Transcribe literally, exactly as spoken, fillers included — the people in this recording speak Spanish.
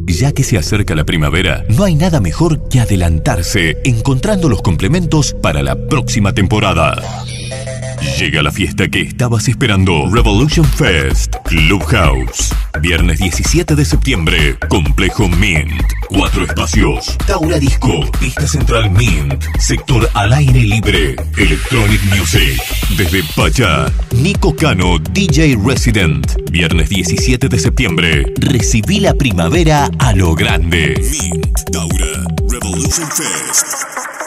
Ya que se acerca la primavera, no hay nada mejor que adelantarse encontrando los complementos para la próxima temporada. Llega la fiesta que estabas esperando. Revolution Fest Clubhouse. Viernes diecisiete de septiembre. Complejo Mint. Cuatro espacios. Taura Disco. Pista Central Mint. Sector al aire libre. Electronic Music. Desde Pachá. Nico Cano, D J Resident. Viernes diecisiete de septiembre. Recibí la primavera a lo grande. Mint. Taura. Revolution Fest.